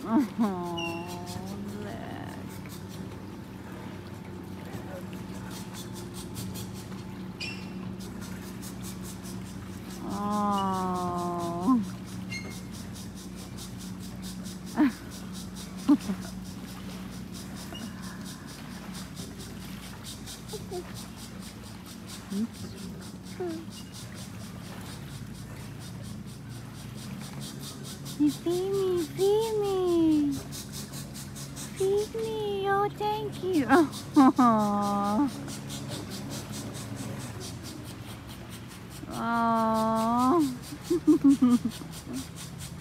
Oh, look. Oh. You feed me, feed me. Feed me. Oh, thank you. Oh. Oh.